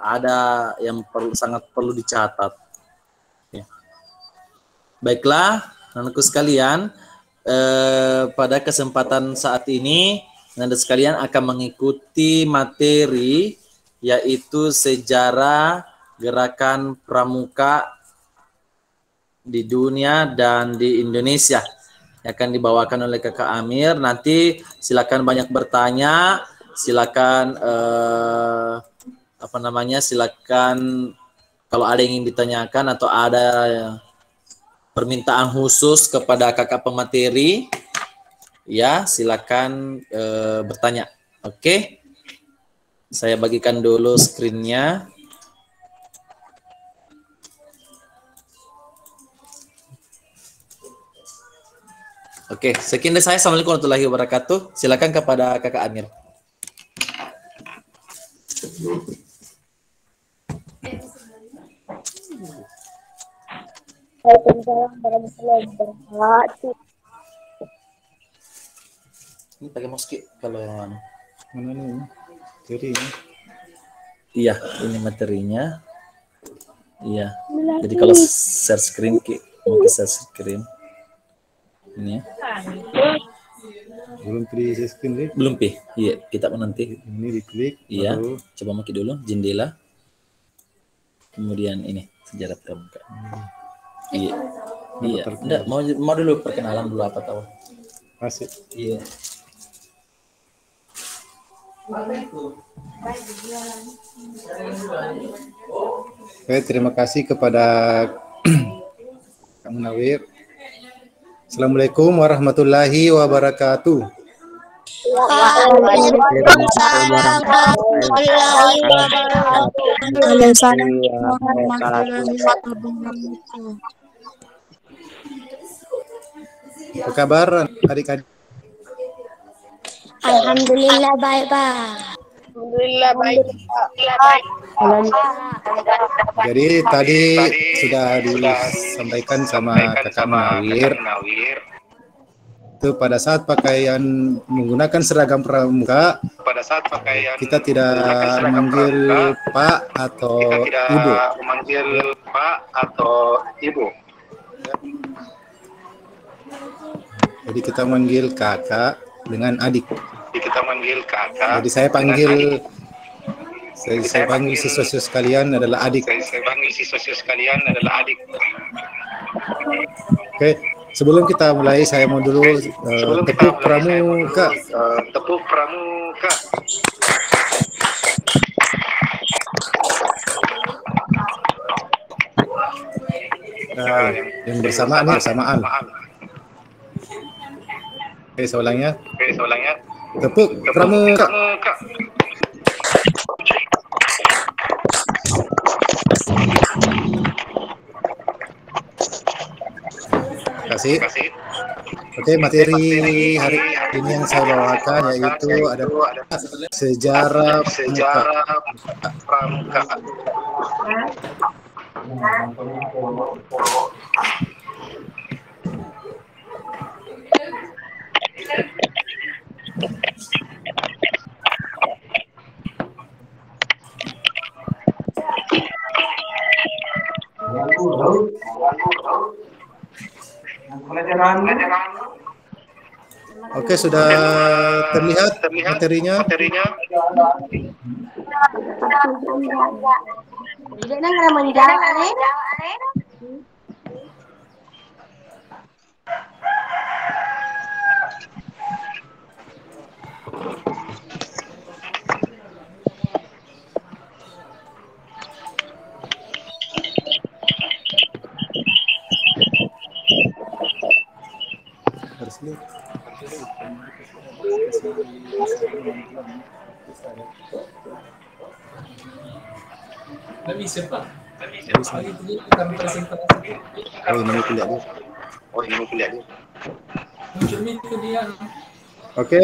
ada yang sangat perlu dicatat. Ya. Baiklah, anak-anakku sekalian, pada kesempatan saat ini, Anda sekalian akan mengikuti materi yaitu sejarah gerakan pramuka di dunia dan di Indonesia yang akan dibawakan oleh Kakak Amir. Nanti silakan banyak bertanya, silakan silakan kalau ada yang ingin ditanyakan atau ada permintaan khusus kepada kakak pemateri, ya silakan bertanya. Oke, saya bagikan dulu screen-nya. Oke, sekian dari saya. Assalamualaikum warahmatullahi wabarakatuh. Silakan kepada kakak Amir. Waalaikumsalam warahmatullahi wabarakatuh. Ini pakai mouse kalau yang mana nih? Jadi iya, ini materinya. Iya. Jadi kalau share screen mungkin share screen. Ini ya. belum di screen deh. Belum pi. Iya, kita nanti. Ini diklik. Iya. Baru. Coba maki dulu jendela. Kemudian ini sejarah pramuka. Iya. Iya. Enggak, mau dulu perkenalan dulu apa tahu? Masih. Iya. Oke, terima kasih kepada Kang Munawir. Assalamualaikum warahmatullahi wabarakatuh. Waalaikumsalam warahmatullahi wabarakatuh. Apa kabar adik-adik? Alhamdulillah baik, Pak. Alhamdulillah baik. Jadi tadi sudah disampaikan sama Kakak Munawir. Itu pada saat pakaian menggunakan seragam pramuka, kita tidak memanggil Pak atau Ibu. Jadi kita manggil kakak dengan adik. Jadi saya panggil siswa-siswa sekalian adalah adik. Oke, sebelum kita mulai saya mau dulu tepuk pramuka. Yang bersamaan. Oke, saya ulangnya. Tepuk pramuka. Terima kasih. Oke, materi hari ini yang saya bawakan yaitu ada sejarah pramuka. Oke, sudah terlihat materinya? Nggak bisa, Pak. Oh, ini kuliah dia. Muncul itu dia. Oke.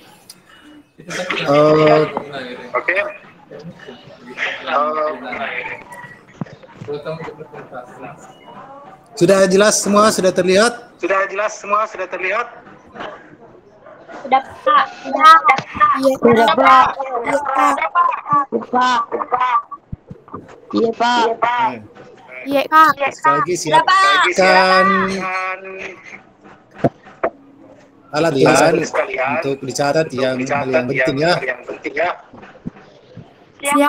Sudah jelas semua, sudah terlihat? Sudah, Pak. Iya, sudah, Pak. Iya, Pak. Iya, Kak. Sekali lagi siapkan alat tulisan untuk dicatat yang penting ya. Siap.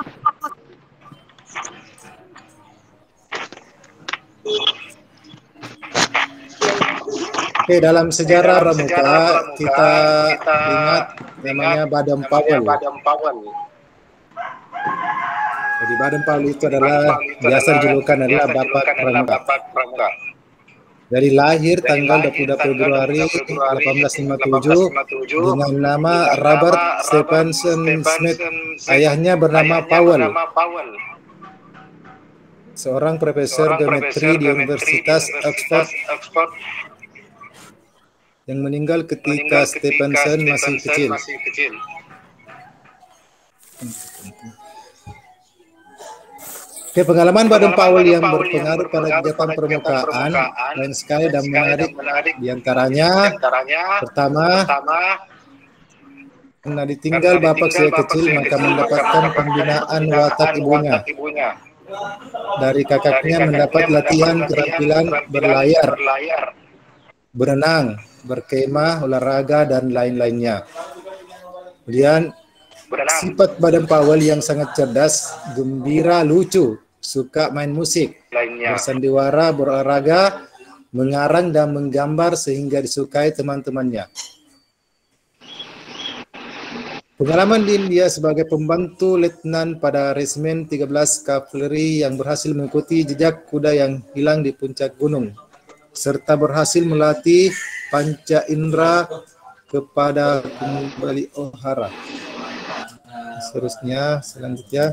Oke, dalam sejarah Pramuka kita ingat namanya Baden Powell. Jadi Baden Powell itu adalah biasa dijulukan adalah Bapak Pramuka. Dari lahir tanggal 22 Februari 1857 dengan nama Robert Stephenson Smith. Ayahnya bernama Powell, seorang profesor geometri di Universitas Oxford yang meninggal ketika Stephenson masih kecil. Oke, pengalaman Baden Powell yang berpengaruh pada kegiatan permukaan lain sekali dan menarik diantaranya pertama, karena ditinggal bapak sejak kecil maka mendapatkan pembinaan watak ibunya. Dari kakaknya mendapat latihan keterampilan berlayar, berenang, berkemah, olahraga, dan lain-lainnya. Kemudian sifat Baden Powell yang sangat cerdas, gembira, lucu, suka main musik, bersandiwara, berolahraga, mengarang dan menggambar sehingga disukai teman-temannya. Pengalaman di India sebagai pembantu letnan pada Resimen 13 Kavaleri yang berhasil mengikuti jejak kuda yang hilang di puncak gunung, serta berhasil melatih panca indera kepada kembali O'Hara. Selanjutnya.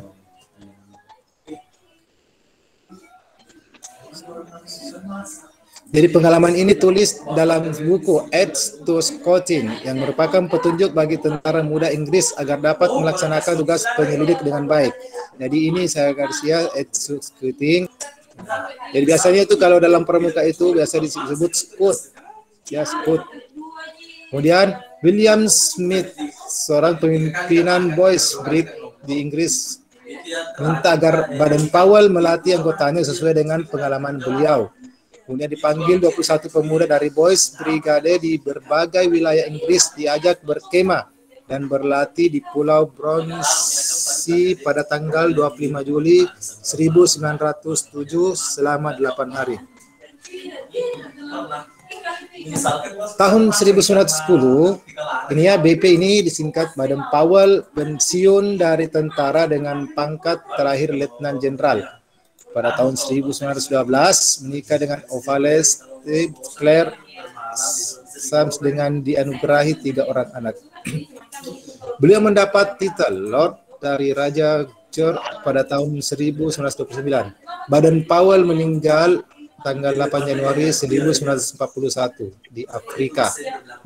Jadi pengalaman ini tulis dalam buku Aids to Scouting yang merupakan petunjuk bagi tentara muda Inggris agar dapat melaksanakan tugas penyelidik dengan baik. Jadi ini saya garis ya Aids to Scouting. Jadi biasanya itu kalau dalam pramuka itu biasa disebut scout. Ya, scout. Kemudian William Smith, seorang pimpinan Boys Brigade di Inggris, minta agar Baden Powell melatih anggotanya sesuai dengan pengalaman beliau. Kemudian dipanggil 21 pemuda dari Boys Brigade di berbagai wilayah Inggris diajak berkemah dan berlatih di Pulau Bronsea pada tanggal 25 Juli 1907 selama 8 hari. Tahun 1910, ini ya BP ini disingkat Baden Powell pensiun dari tentara dengan pangkat terakhir Letnan Jenderal. Pada tahun 1912 menikah dengan Ovales Claire Sams dengan dianugerahi 3 orang anak. Beliau mendapat titel Lord dari Raja George pada tahun 1929. Baden Powell meninggal tanggal 8 Januari 1941 di Afrika.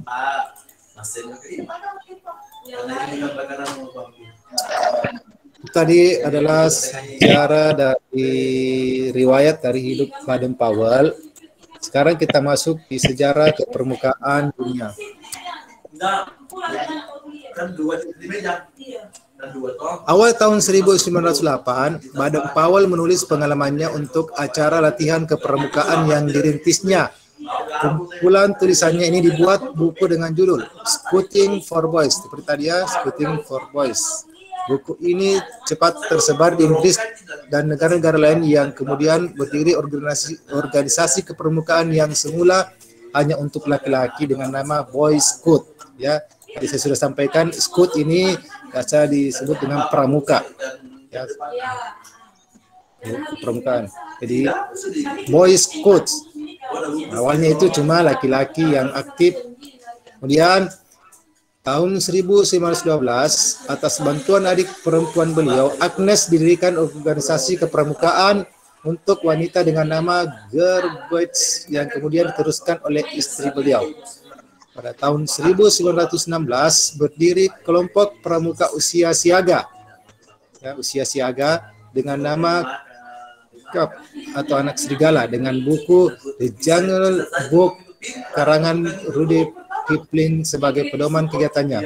Tadi adalah sejarah dari riwayat dari hidup Baden Powell. Sekarang kita masuk di sejarah kepermukaan dunia. Awal tahun 1908, Baden Powell menulis pengalamannya untuk acara latihan kepermukaan yang dirintisnya. Kumpulan tulisannya ini dibuat buku dengan judul Scouting for Boys. Seperti tadi ya, Scouting for Boys. Buku ini cepat tersebar di Inggris dan negara-negara lain yang kemudian berdiri organisasi kepermukaan yang semula hanya untuk laki-laki dengan nama Boy Scout. Ya, tadi saya sudah sampaikan Scout ini biasa disebut dengan pramuka. Ya, permukaan. Jadi Boy Scouts awalnya itu cuma laki-laki yang aktif. Kemudian tahun 1912, atas bantuan adik perempuan beliau, Agnes didirikan organisasi kepramukaan untuk wanita dengan nama Girl Guides yang kemudian diteruskan oleh istri beliau. Pada tahun 1916 berdiri kelompok pramuka usia siaga, ya, usia siaga dengan nama Cub atau anak serigala dengan buku The Jungle Book karangan Rudyard Kipling sebagai pedoman kegiatannya.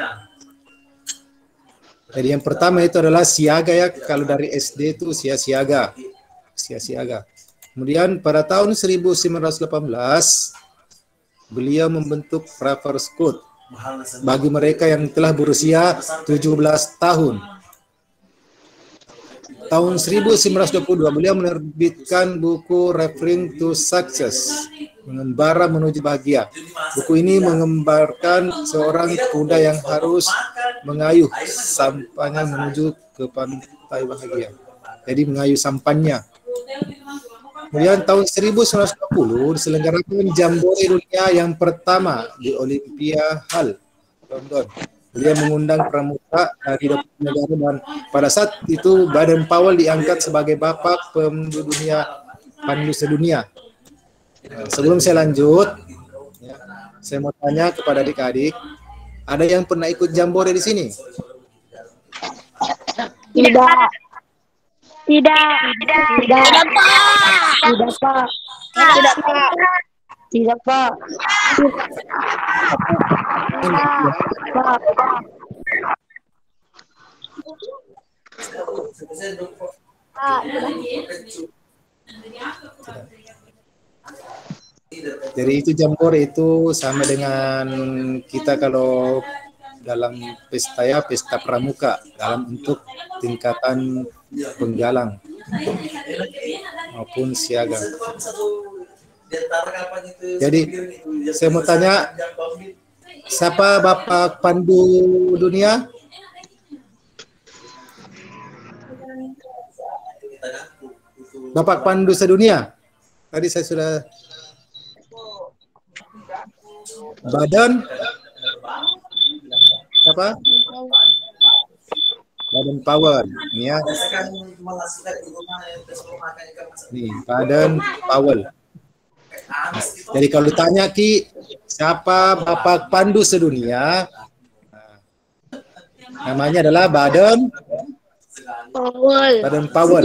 Jadi yang pertama itu adalah siaga ya, kalau dari SD itu usia siaga. Siaga. Kemudian pada tahun 1918 beliau membentuk Praver Scout bagi mereka yang telah berusia 17 tahun. Tahun 1922 beliau menerbitkan buku Referring to Success, Mengembara Menuju Bahagia. Buku ini menggambarkan seorang kuda yang harus mengayuh sampannya menuju ke pantai bahagia. Jadi mengayuh sampannya. Kemudian tahun 1920 diselenggarakan Jambore Dunia yang pertama di Olympia Hall, London. Beliau mengundang pramuka dari 20 negara dan pada saat itu Baden-Powell diangkat sebagai bapak pemandu dunia, pandu sedunia. Sebelum saya lanjut, saya mau tanya kepada adik-adik, ada yang pernah ikut Jambore di sini? Tidak. Tidak. Tidak, Pak. Tidak, Pak. Tidak, Pak. Tidak, Pak. Jadi itu Jambore itu sama dengan kita kalau dalam pesta ya, pesta pramuka dalam bentuk tingkatan penggalang maupun siaga. Jadi saya mau tanya, siapa Bapak Pandu Dunia? Bapak Pandu Sedunia. Tadi saya sudah Badan apa? Baden-Powell, ini ya. Nih, Baden-Powell. Jadi kalau ditanya Ki, siapa Bapak Pandu Sedunia? Namanya adalah Baden-Powell.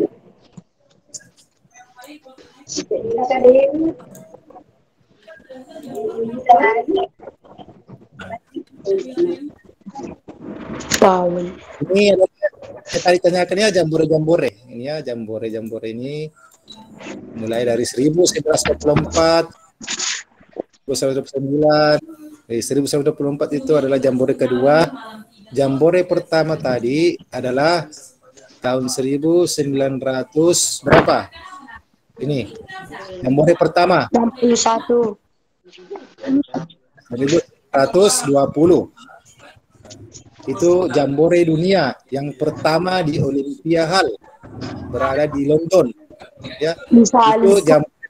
Ini saya tadi tanyakan ya Jambore. Ini ya Jambore ini mulai dari 1924, 1929. Dari 1924 itu adalah Jambore kedua. Jambore pertama tadi adalah tahun 1900 berapa? Ini Jambore pertama 61. 1920. Itu Jambore Dunia yang pertama di Olympia Hall, berada di London. Ya, itu Jambore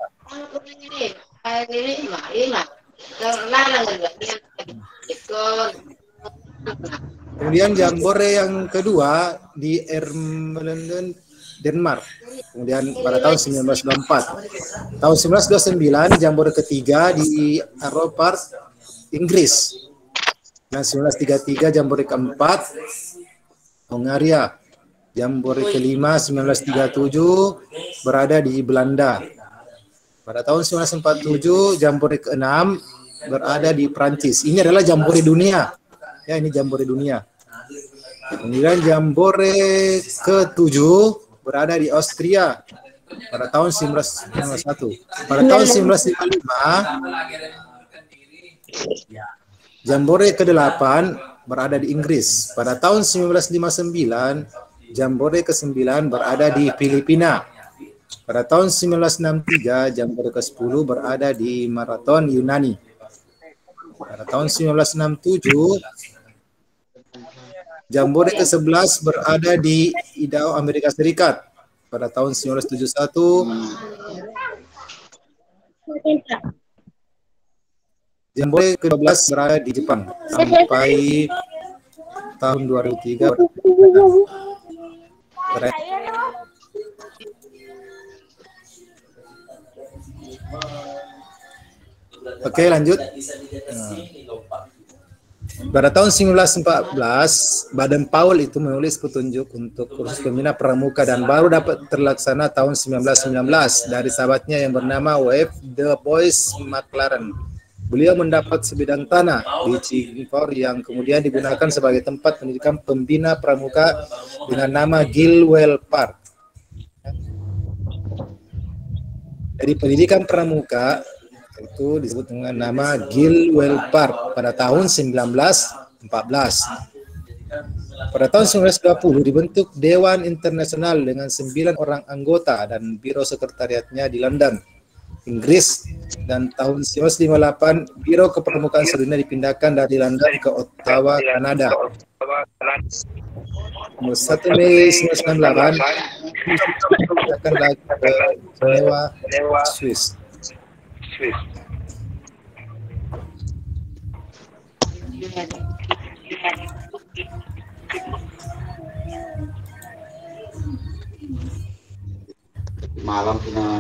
kemudian Jambore yang kedua di Ermelen, Denmark. Kemudian pada tahun 1924. Tahun 1929 Jambore ketiga di Arrow Inggris. Nah, 1933 Jambore keempat Hongaria. Jambore kelima 1937 berada di Belanda. Pada tahun 1947 Jambore keenam berada di Prancis. Ini adalah Jambore Dunia. Ya, ini Jambore Dunia. Kemudian Jambore ke-7 berada di Austria pada tahun 1991. Pada tahun 1955 Jambore ke-8 berada di Inggris. Pada tahun 1959 Jambore ke-9 berada di Filipina. Pada tahun 1963 Jambore ke-10 berada di Marathon Yunani. Pada tahun 1967 Jambore ke-11 berada di Idaho, Amerika Serikat. Pada tahun 1971 Jambore ke-12 berada di Jepang sampai tahun 2003. Oke, lanjut. Pada tahun 1914, Baden-Powell itu menulis petunjuk untuk kursus pembina pramuka dan baru dapat terlaksana tahun 1919 dari sahabatnya yang bernama W.F. Du Bois McLaren. Beliau mendapat sebidang tanah di Chingford yang kemudian digunakan sebagai tempat pendidikan pembina pramuka dengan nama Gilwell Park. Jadi pendidikan pramuka itu disebut dengan nama Gilwell Park pada tahun 1914. Pada tahun 1920 dibentuk Dewan Internasional dengan 9 orang anggota dan biro sekretariatnya di London, Inggris, dan tahun 1958 Biro Kepramukaan Sedunia dipindahkan dari London ke Ottawa, Kanada. 1 Mei 1998 dipindahkan lagi ke Geneva, Swiss. Malam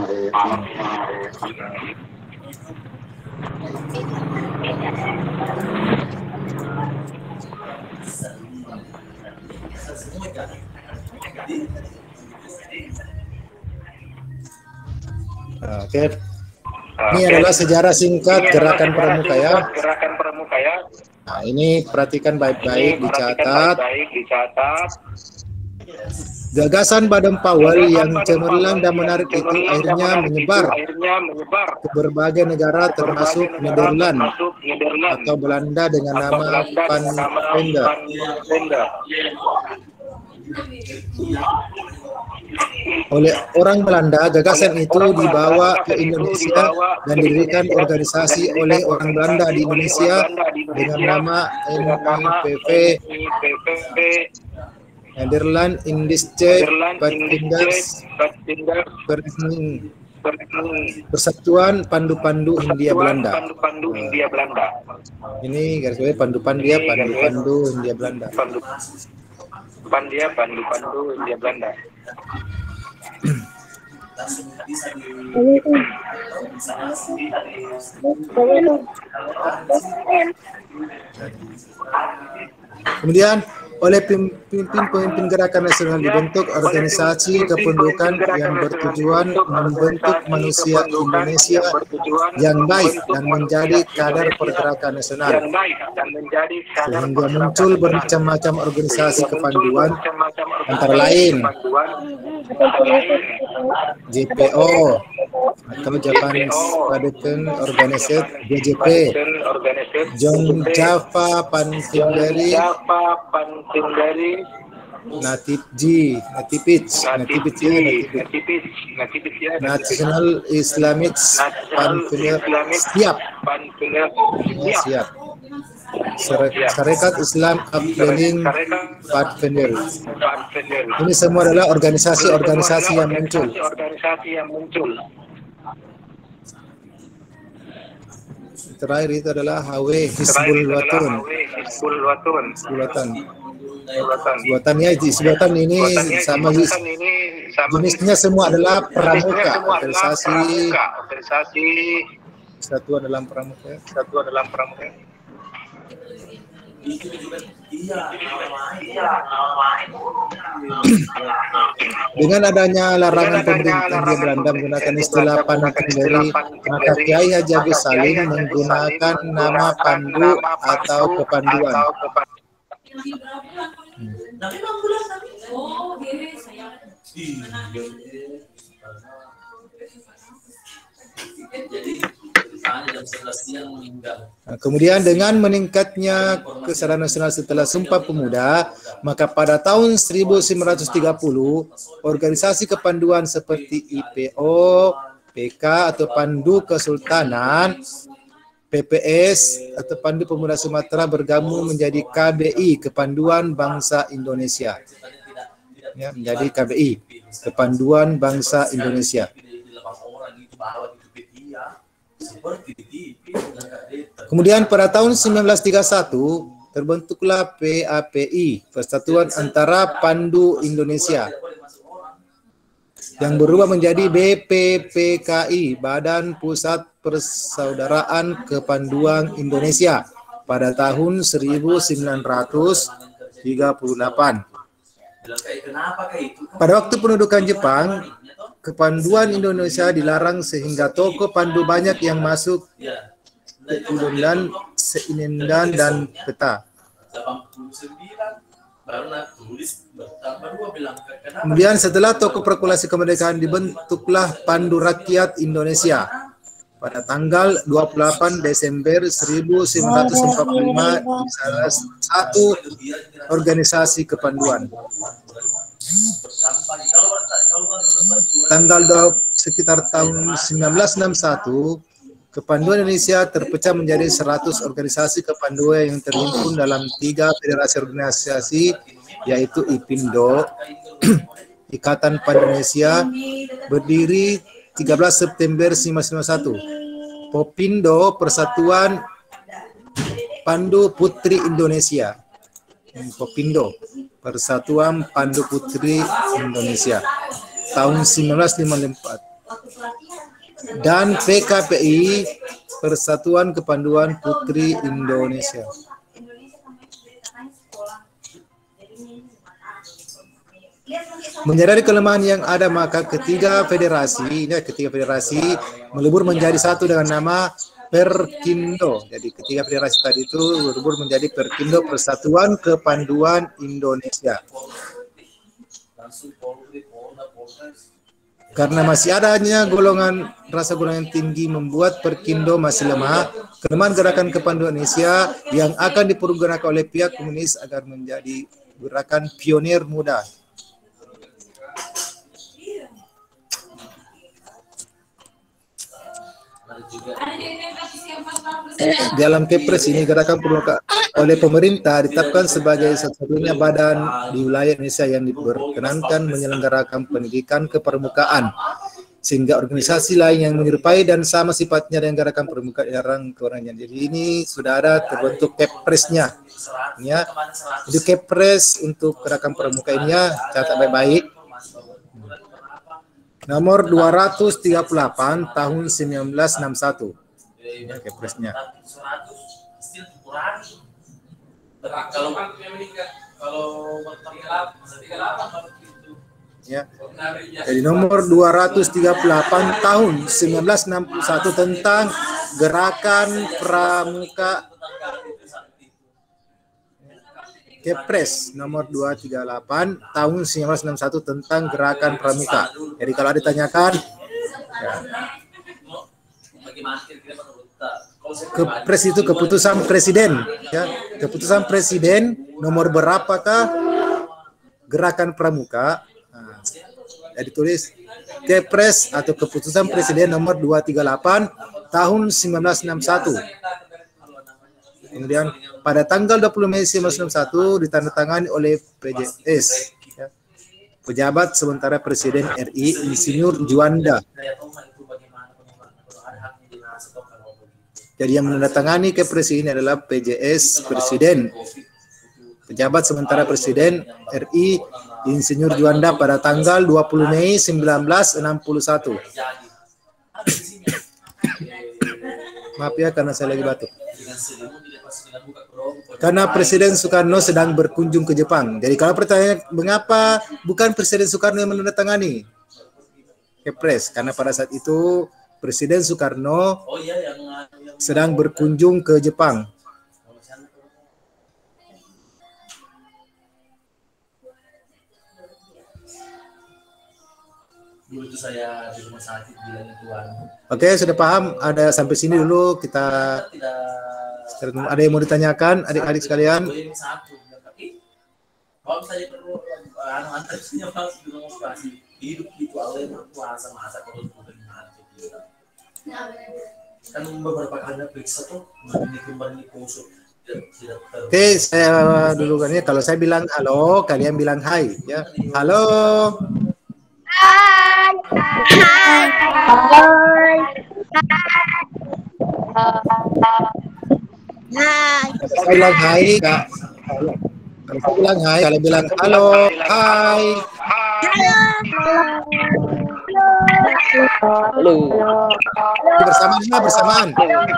Oke. Ini adalah sejarah singkat gerakan pramuka ya. Nah, ini perhatikan baik-baik, dicatat. Gagasan Baden-Powell yang cemerlang dan menarik itu akhirnya menyebar ke berbagai negara termasuk Nederland atau Belanda dengan nama Pathfinder. Oleh orang Belanda, gagasan itu dibawa ke Indonesia dan didirikan organisasi oleh orang Belanda di Indonesia dengan nama NIPV, Nederland Indische Padvinders Persatuan Pandu-Pandu Hindia Belanda. Ini garis bawah pandu-pandu ya, pandu-pandu Hindia Belanda. Pandu-pandu Hindia Belanda. Kemudian oleh pemimpin gerakan nasional dibentuk organisasi kependudukan yang bertujuan membentuk manusia Indonesia yang baik dan menjadi kader pergerakan nasional. Sehingga muncul bermacam-macam organisasi kepanduan antara lain JPO atau Japanese Padeken Organization (JJP), John Java Panfinderi, National Islamic Panfinderi, siap. Syarikat Islam Uplearning Pathfinder. Ini semua adalah organisasi-organisasi yang muncul. Terakhir itu adalah HW Hizbul Watan. Hizbul ini sama jenisnya semua adalah pramuka, organisasi kesatuan dalam pramuka. Dengan adanya larangan pemerintah di Belanda menggunakan istilah Panfinderi, maka Kiai Haji Agus Salim menggunakan nama Pandu atau kepanduan. Nah, kemudian dengan meningkatnya kesadaran nasional setelah Sumpah Pemuda, maka pada tahun 1930 organisasi kepanduan seperti IPO, PK atau Pandu Kesultanan, PPS atau Pandu Pemuda Sumatera bergabung menjadi KBI, Kepanduan Bangsa Indonesia. Ya, menjadi KBI, Kepanduan Bangsa Indonesia. Kemudian pada tahun 1931 terbentuklah PAPI, Persatuan Antara Pandu Indonesia, yang berubah menjadi BPPKI, Badan Pusat Persaudaraan Kepanduan Indonesia, pada tahun 1938. Pada waktu pendudukan Jepang, kepanduan Indonesia dilarang sehingga toko pandu banyak yang masuk ke Senindan dan Peta. Kemudian setelah Toko Proklamasi Kemerdekaan dibentuklah Pandu Rakyat Indonesia pada tanggal 28 Desember 1945 di salah satu organisasi kepanduan. Sekitar tahun 1961, Kepanduan Indonesia terpecah menjadi 100 organisasi kepanduan yang terhimpun dalam 3 federasi organisasi, yaitu IPINDO, Ikatan Pandu Indonesia, berdiri 13 September 1991, Popindo, Persatuan Pandu Putri Indonesia, Popindo, Persatuan Pandu Putri Indonesia, tahun 1954. Dan PKPI, Persatuan Kepanduan Putri Indonesia. Menyadari kelemahan yang ada, maka ketiga federasi melebur menjadi satu dengan nama Perkindo. Jadi ketiga federasi tadi itu melebur menjadi Perkindo, Persatuan Kepanduan Indonesia. Karena masih adanya rasa golongan tinggi membuat Perkindo masih lemah, kelemahan gerakan kepanduan Indonesia yang akan dipergunakan oleh pihak komunis agar menjadi gerakan pionir muda. Dalam Kepres ini, gerakan permukaan oleh pemerintah ditetapkan sebagai satu-satunya badan di wilayah Indonesia yang diperkenankan menyelenggarakan pendidikan kepermukaan, sehingga organisasi lain yang menyerupai dan sama sifatnya dengan gerakan permukaan dilarang kewenangannya. Jadi ini sudah ada terbentuk Kepresnya, ya. Itu Kepres untuk gerakan permukaan ini, ya, catat baik-baik. Nomor 238 tahun 1961. Ya, Kepresnya. Ya. Jadi nomor 238 tahun 1961 tentang gerakan pramuka. Kepres nomor 238 tahun 1961 tentang gerakan pramuka. Jadi kalau ditanyakan, ya. Kepres itu keputusan presiden, ya. Keputusan presiden nomor berapakah gerakan pramuka? Nah, jadi tulis Kepres atau keputusan presiden nomor 238 tahun 1961. Kemudian pada tanggal 20 Mei 1961 ditandatangani oleh PJS, ya, pejabat sementara Presiden RI Insinyur Juanda. Jadi yang menandatangani Kepres ini adalah PJS Presiden, pejabat sementara Presiden RI Insinyur Juanda pada tanggal 20 Mei 1961. Maaf ya karena saya lagi batuk. Karena Presiden Soekarno sedang berkunjung ke Jepang. Jadi kalau pertanyaan mengapa bukan Presiden Soekarno yang menandatangani Kepres? Karena pada saat itu Presiden Soekarno sedang berkunjung ke Jepang. Dulu itu saya di rumah sakit bilangnya Tuhan. Oke, sudah paham. Ada sampai sini dulu kita. Ada yang mau ditanyakan, adik-adik sekalian? Kalau misalnya perlu antaranya masuk demonstrasi hidup itu awalnya puasa masa kalau kan beberapa kali periksa tuh kembali kusut. Oke, saya dulu kan ya. Kalau saya bilang halo, kalian bilang hai, ya. Halo. Hai. Saya bilang hai, Kak. Kalau saya bilang hai, kalian bilang halo, hai. Halo. Bersamaan.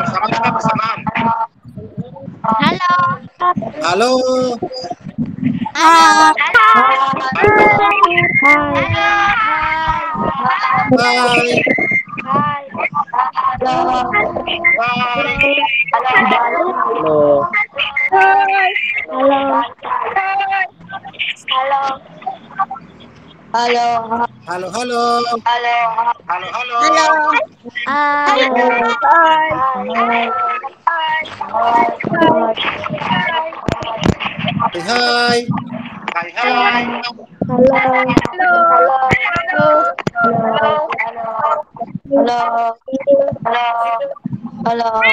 Halo. Halo. Hai. Halo. Halo, halo. Halo. Halo. Halo. Hai. Hai. Hai. Hai. Halo.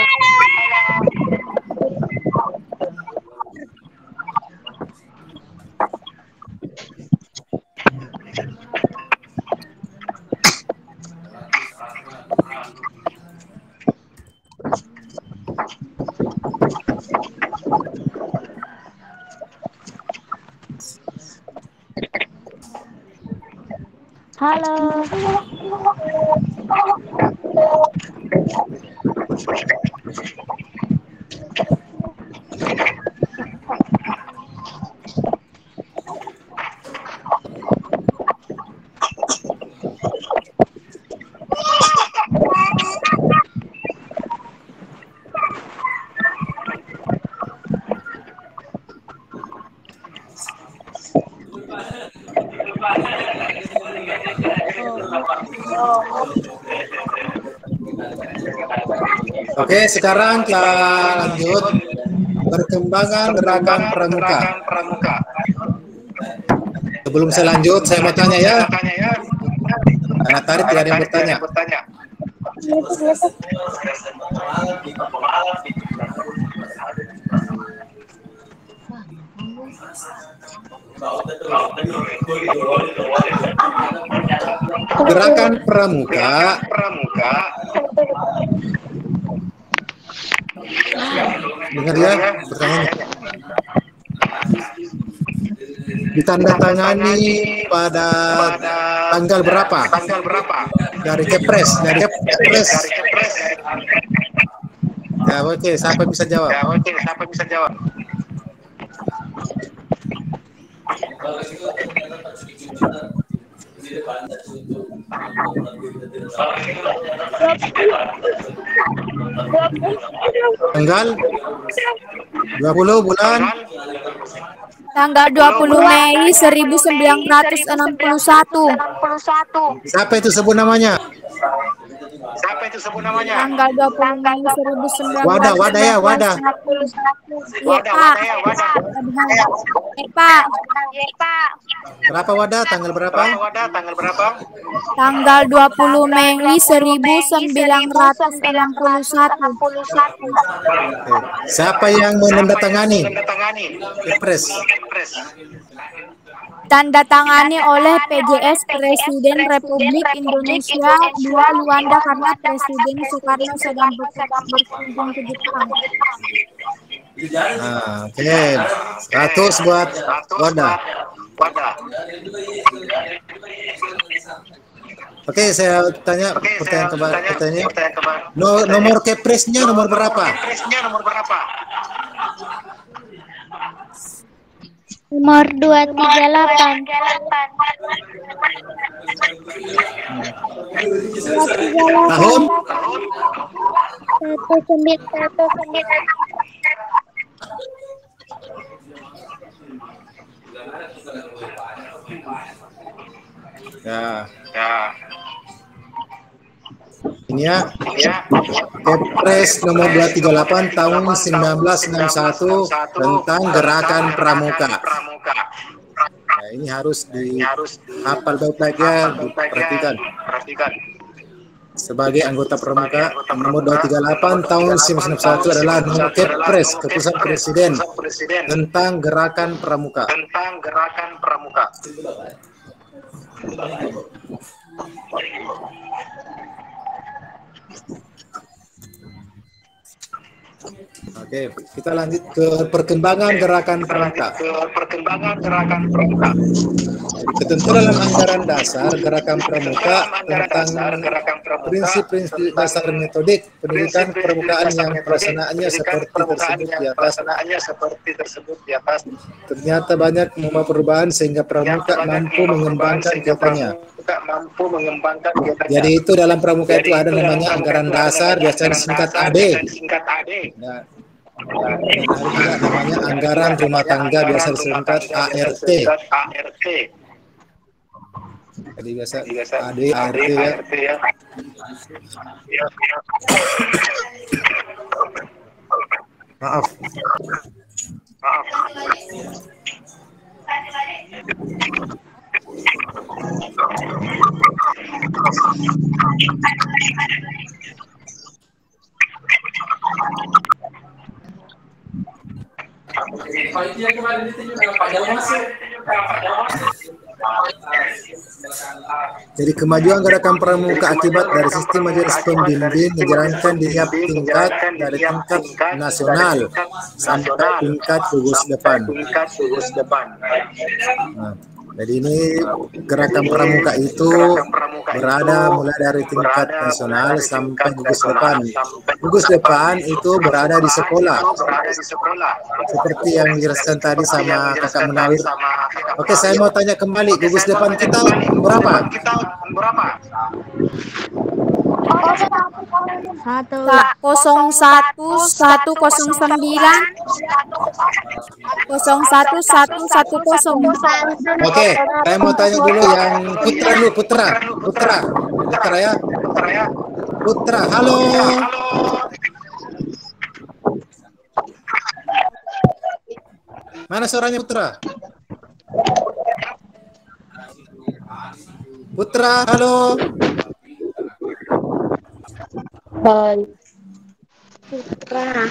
Halo. Oke, sekarang kita lanjut perkembangan gerakan pramuka. Sebelum saya lanjut, saya mau tanya ya. Karena tadi tidak ada yang bertanya. Gerakan pramuka dengar ya pertanyaannya. Ditandatangani pada tanggal berapa? Dari Kepres. Ya, oke, siapa bisa jawab? Tanggal 20 bulan Tanggal 20 Mei 1961. siapa itu sebut namanya? Tanggal 20 Mei 1961. Wadah ya, wadah. Pak. Berapa wadah? Tanggal berapa? Tanggal 20 Mei 1961. Oke. Siapa yang menandatangani? Kepres. Tanda tangani oleh PJS Presiden Republik Indonesia II Luanda karena Presiden Soekarno sedang berkunjung ke Jepang. Nah, oke. 100 buat wadah. Oke, saya tanya pertanyaan. Nomor Kepresnya nomor berapa? Nomor 238. Tahun? 19. Ya. Ini ya. Kepres nomor 238 tahun 1961 tentang gerakan pramuka. Nah, ini harus dihafal baik-baik ya, diperhatikan. Sebagai anggota pramuka, nomor 238 tahun 1961 adalah nomor Kepres, keputusan Presiden tentang gerakan pramuka. Oke, kita lanjut ke perkembangan gerakan pramuka. Ketentuan dalam anggaran dasar gerakan pramuka tentang prinsip-prinsip dasar metodik pendidikan pramukaan yang pelaksanaannya seperti tersebut di atas. Ternyata banyak membawa perubahan sehingga pramuka mampu mengembangkan kegiatannya. Jadi itu dalam pramuka itu ada namanya anggaran dasar, biasanya singkat AD. Nah, dan ada juga namanya anggaran rumah tangga, biasa disingkat ART. Jadi biasa AD, ART ya. Maaf. Jadi kemajuan gerakan pramuka akibat dari sistem majelis pembimbing dijalankan di tiap tingkat dari tingkat nasional sampai tingkat gugus depan. Nah, jadi ini gerakan pramuka itu berada mulai dari tingkat nasional sampai gugus depan. Gugus depan itu berada di sekolah. Seperti yang dijelaskan tadi sama Kakak Munawir. Oke, saya mau tanya kembali, gugus depan kita berapa? Satu 01 109 01 110. Oke, saya mau tanya dulu yang Putra dulu, Putra ya. Putra, halo. Mana suaranya Putra? Putra, halo. Putra.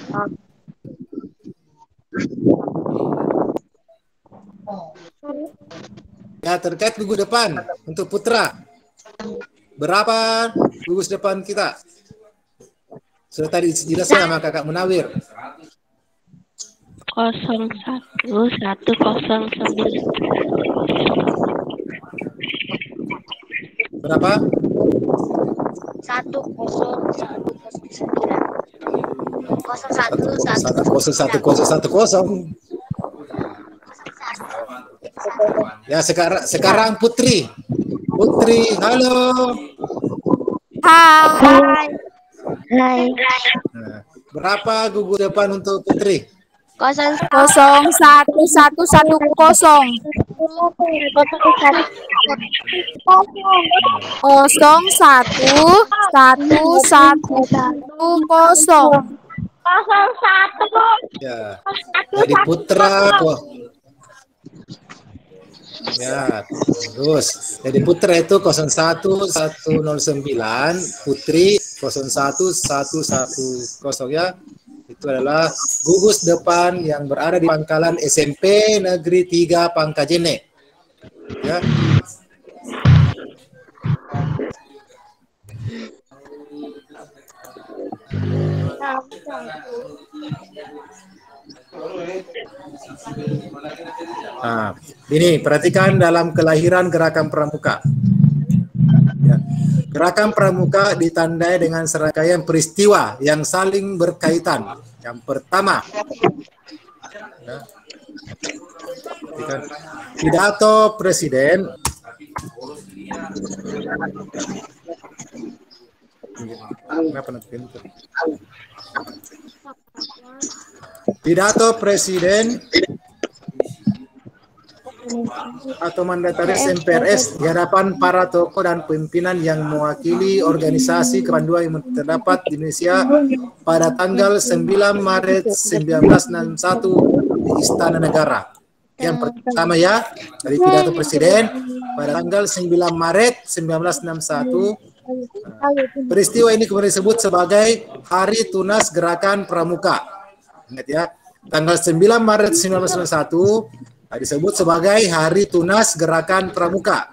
Ya, terkait gugus depan untuk Putra. Berapa gugus depan kita? Sudah tadi dijelaskan sama Kakak Munawir. 01 109. Berapa? 10110. Ya, sekarang Putri, halo. Hai. Hai. Nah, berapa gugus depan untuk Putri? 01110. 01110. Ya, jadi Putra. Ya, terus. Jadi Putra itu 01109, Putri 01110 ya. Itu adalah gugus depan yang berada di pangkalan SMP Negeri 3 Pangkajene. Ya. Nah, ini perhatikan dalam kelahiran gerakan pramuka. Ya. Gerakan pramuka ditandai dengan serangkaian peristiwa yang saling berkaitan. Yang pertama, ya, pidato presiden. Pidato presiden atau mandataris MPRS di hadapan para tokoh dan pimpinan yang mewakili organisasi kepanduan yang terdapat di Indonesia pada tanggal 9 Maret 1961 di Istana Negara. Yang pertama ya, dari pidato presiden pada tanggal 9 Maret 1961. Peristiwa ini kemudian disebut sebagai Hari Tunas Gerakan Pramuka. Ingat ya, tanggal 9 Maret 1991 disebut sebagai Hari Tunas Gerakan Pramuka.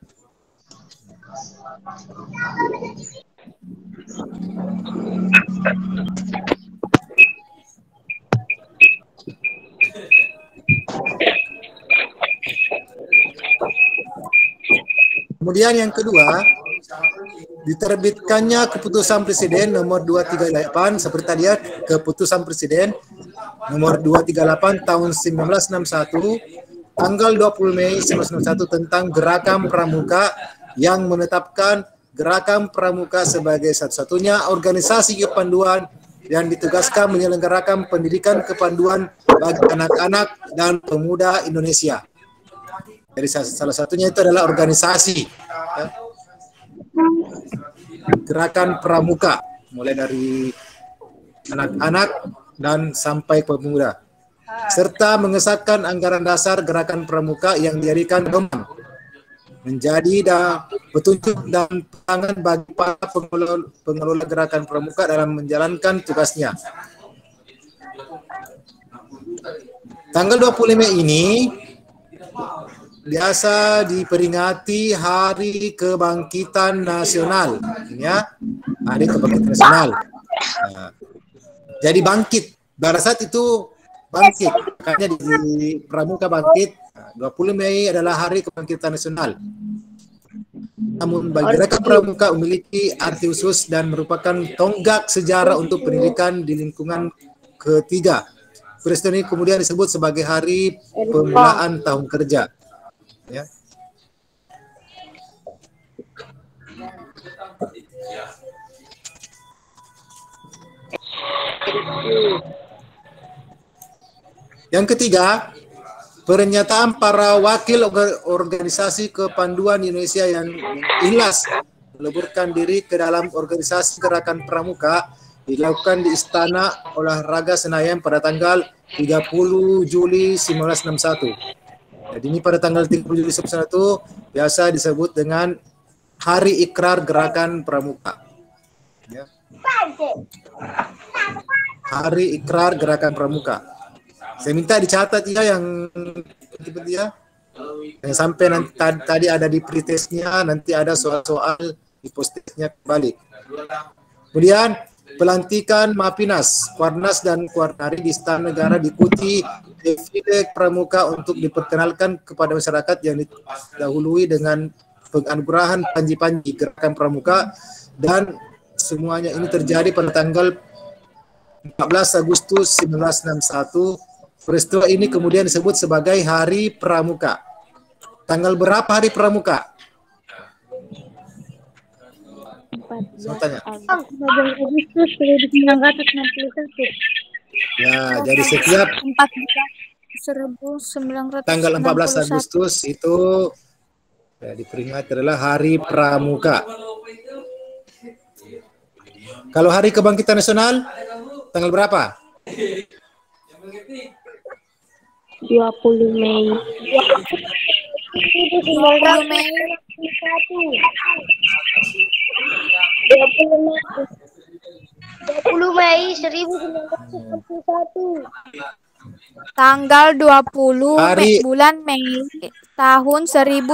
Kemudian yang kedua, diterbitkannya keputusan Presiden nomor 238 seperti tadi ya, keputusan Presiden nomor 238 tahun 1961 tanggal 20 Mei 1961 tentang Gerakan Pramuka yang menetapkan Gerakan Pramuka sebagai satu-satunya organisasi kepanduan yang ditugaskan menyelenggarakan pendidikan kepanduan bagi anak-anak dan pemuda Indonesia. Jadi salah satunya itu adalah organisasi, ya. Gerakan pramuka, mulai dari anak-anak dan sampai pemuda, serta mengesahkan anggaran dasar gerakan pramuka yang dijadikan pedoman menjadi petunjuk dan pantangan bagi para pengelola gerakan pramuka dalam menjalankan tugasnya. Tanggal 25 Mei ini biasa diperingati Hari Kebangkitan Nasional, ya, Hari Kebangkitan Nasional. Nah, jadi bangkit, pada saat itu bangkit, makanya di pramuka bangkit. 20 Mei adalah Hari Kebangkitan Nasional. Namun bagi gerakan pramuka memiliki arti khusus dan merupakan tonggak sejarah untuk pendidikan di lingkungan ketiga. Peristiwa ini kemudian disebut sebagai Hari Pemulaan Tahun Kerja. Ya. Yang ketiga, pernyataan para wakil organisasi kepanduan Indonesia yang ikhlas meleburkan diri ke dalam organisasi gerakan pramuka dilakukan di Istana Olahraga Senayan pada tanggal 30 Juli 1961. Jadi ini pada tanggal 30 Juli 1961 biasa disebut dengan Hari Ikrar Gerakan Pramuka. Ya. Hari Ikrar Gerakan Pramuka. Saya minta dicatat ya yang sampai nanti tadi ada di pretestnya, nanti ada soal-soal di postesnya kembali. Kemudian pelantikan Mapinas, Kuarnas dan Kuarnari di Istana Negara diikuti defile pramuka untuk diperkenalkan kepada masyarakat yang didahului dengan penganugerahan panji-panji gerakan pramuka, dan semuanya ini terjadi pada tanggal 14 Agustus 1961. Peristiwa ini kemudian disebut sebagai Hari Pramuka. Tanggal berapa Hari Pramuka? Saya tanya. Agustus 1961. Ya, jadi setiap 1961. tanggal 14 Agustus itu ya, diperingati adalah Hari Pramuka. Kalau Hari Kebangkitan Nasional tanggal berapa? 20 Mei. 20 Mei. 20 Mei 1961. Tanggal 20 Hari- bulan Mei tahun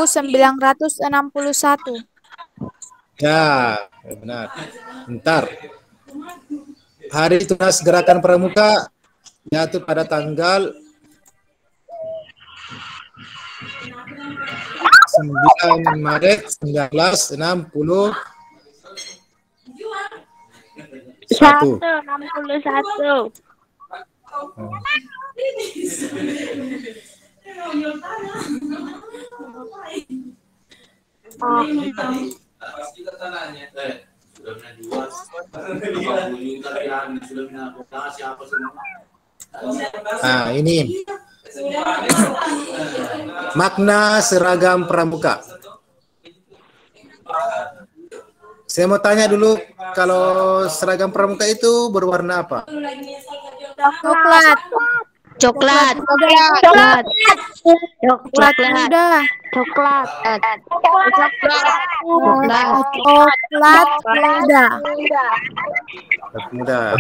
1961. Ya, benar. Bentar. Hari Tunas Gerakan Pramuka jatuh pada tanggal 9 Maret 1961. 61. Nah, ini makna seragam pramuka. Saya mau tanya dulu, kalau seragam pramuka itu berwarna apa? Coklat. Coklat. Coklat. Coklat muda. Coklat. Coklat muda. Muda.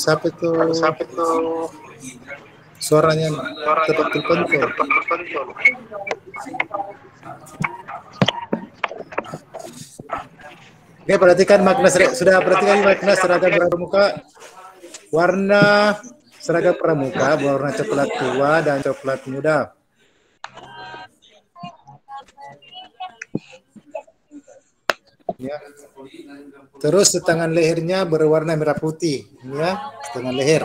siapa itu? Suaranya terpentul. Oke, perhatikan makna sudah perhatikan makna seragam pramuka. Warna seragam pramuka berwarna coklat tua dan coklat muda. Ya. Terus setangan lehernya berwarna merah putih, ya, setangan leher.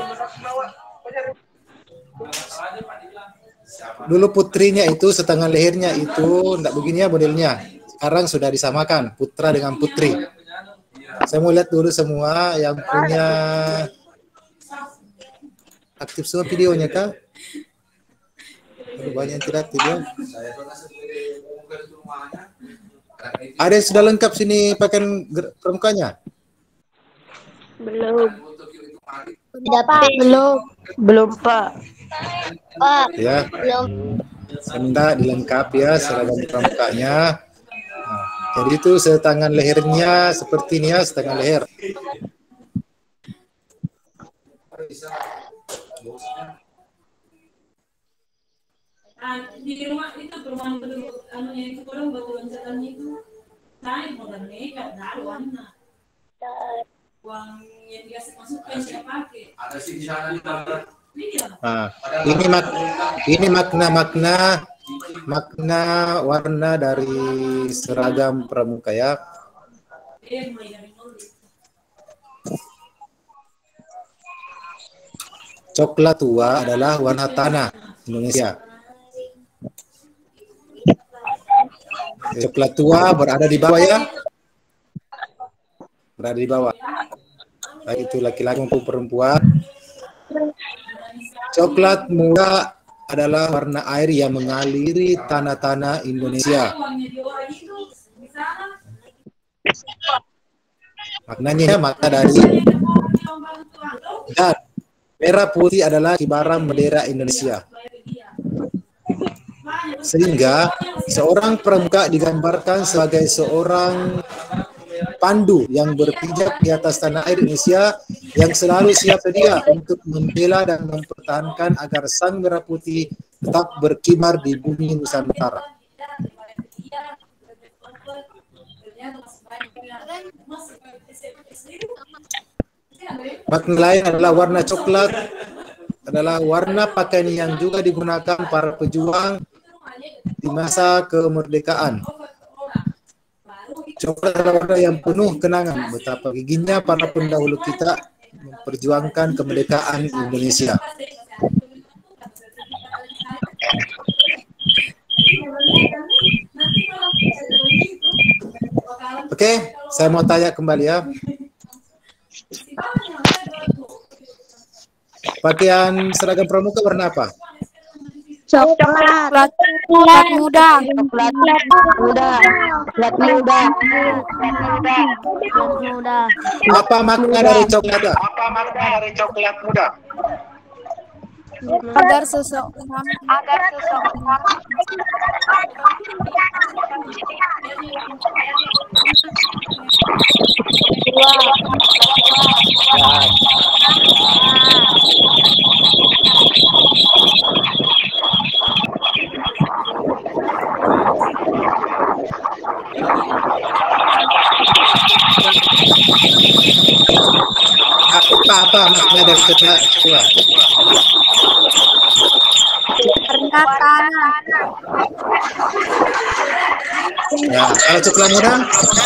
Dulu putrinya itu setangan lehernya itu enggak begini ya modelnya. Sekarang sudah disamakan putra dengan putri. Saya mau lihat dulu semua yang punya aktif semua videonya kah? Banyak yang tidak aktif ya. Ada yang sudah lengkap sini pakaian pramukanya? Belum. Tidak, Pak. Belum, Pak. Ya. Belum. Minta dilengkapi ya seragam pramukanya. Nah, jadi itu setangan lehernya seperti ini ya, setangan leher. Di rumah itu perumahan anunya itu orang batu loncatannya itu naik modal nekat dari warna uang yang dikasih masukan siapa pakai ada sih di sana ini makna warna dari seragam pramuka ya. Coklat tua adalah warna tanah Indonesia. Coklat tua berada di bawah ya. Berada di bawah. Baik itu laki-laki maupun perempuan. Coklat muda adalah warna air yang mengaliri tanah-tanah Indonesia. Maknanya makna dari dan merah putih adalah kibaran bendera Indonesia. Sehingga seorang pramuka digambarkan sebagai seorang pandu yang berpijak di atas tanah air Indonesia yang selalu siap sedia untuk membela dan mempertahankan agar sang merah putih tetap berkibar di bumi Nusantara. Makna lain adalah warna coklat adalah warna pakaian yang juga digunakan para pejuang di masa kemerdekaan. Coklat adalah warna yang penuh kenangan betapa giginya para pendahulu kita memperjuangkan kemerdekaan Indonesia. Oke, saya mau tanya kembali ya. Pakaian seragam pramuka warna apa? Coklat muda. Apa makna dari coklat? Agar seseorang Apa makna dari coklat? warna tanah. Ya, kalau coklat muda?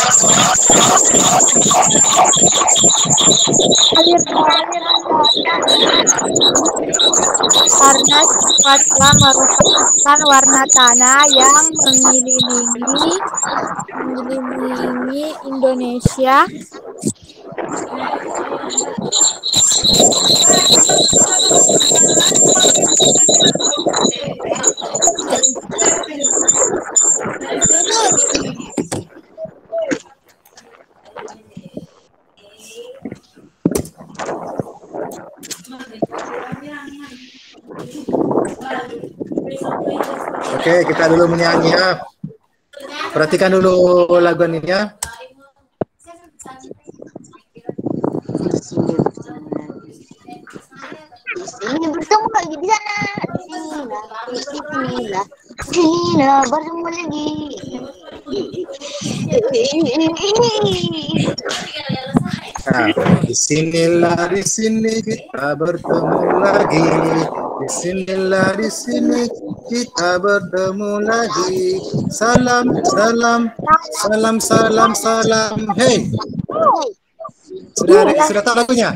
Karena coklatlah merupakan warna tanah yang mengelilingi Indonesia. Oke, kita dulu menyanyi ya. Perhatikan dulu lagu ini ya. Ini bertemu lagi di sana. Sinilah bertemu lagi. Nah, di sini kita bertemu lagi. Di sini kita bertemu lagi. Salam. Hey, sudah tahu lagunya?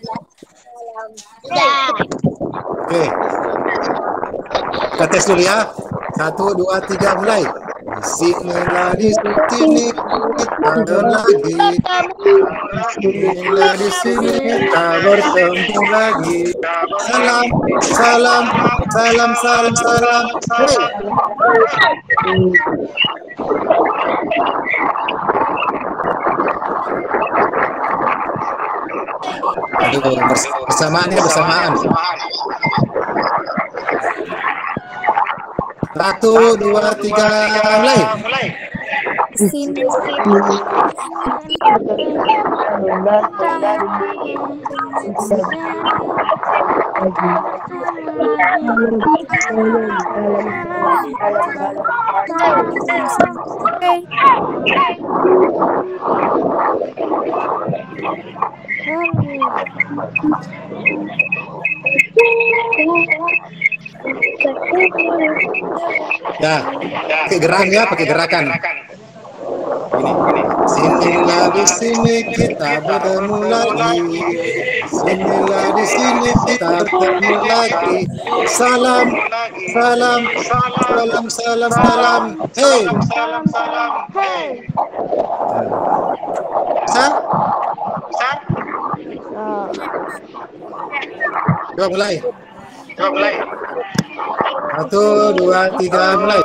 Oke. Kita tes dulu ya. 1, 2, 3 mulai. Di sini kita lagi. Di sini kita bertemu lagi. Salam. Hey. Aduh, bersamaan. 1, 2, 3 mulai. Sini. Ya, pakai gerakan. Ini. Sinilah di sini kita bertemu lagi. Sinilah di sini kita bertemu lagi. Salam. Hey. Bisa? Coba mulai. 1, 2, 3 mulai.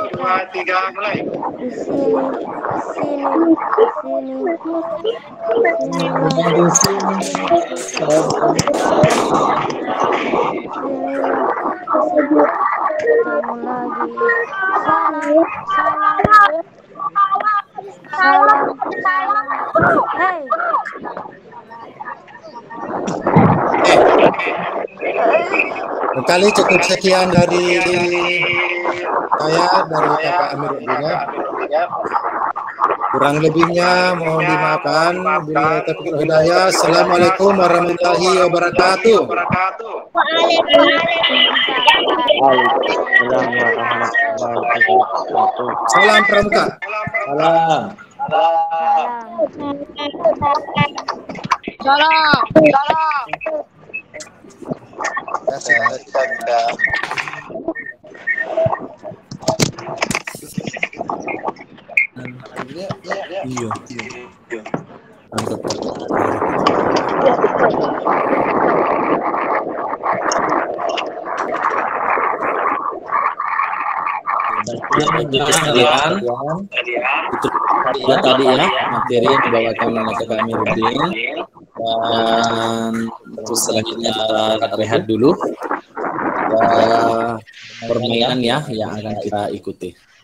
Kali cukup sekian dari saya, dari Kakak Amiruddin. Kurang lebihnya mohon dimaafkan. Bila taufiq wal hidayah. Assalamualaikum warahmatullahi wabarakatuh. Salam pramuka. Salam. Iya. Sekalian, itu tadi ya materi yang dibawakan oleh Kakak Amiruddin, dan terus selanjutnya kita rehat dulu. Permainan ya yang akan kita ikuti.